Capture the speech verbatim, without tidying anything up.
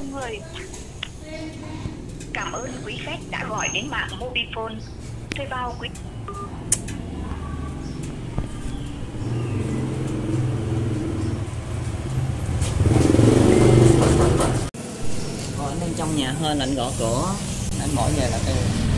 ông ơi. Cảm ơn quý khách đã gọi đến mạng Mobifone. Thuê bao quý. Còn anh đang trong nhà hơn, anh gõ cửa, anh bỏ về là cái